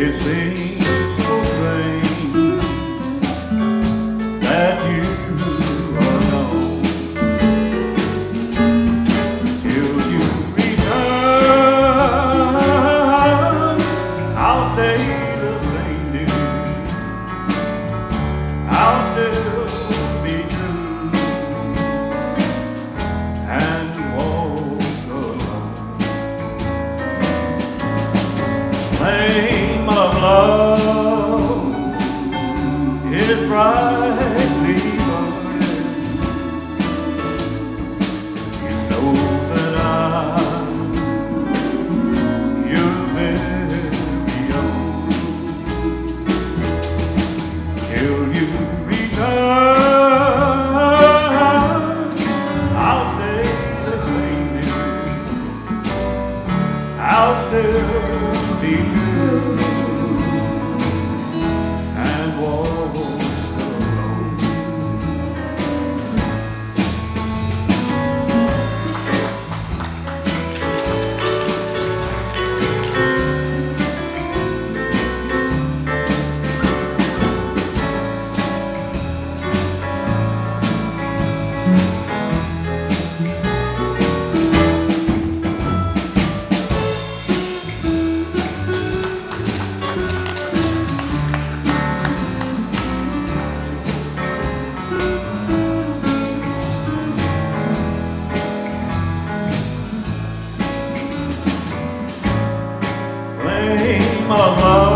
It seems so strange that you are gone. Till you return, I'll stay the same, dear. I'll still be true and walk alone. Flame of love is brightly burning. You know that I'm your very own. Till you return, I'll stay the same, dear. I'll still be true and walk alone. Flame of love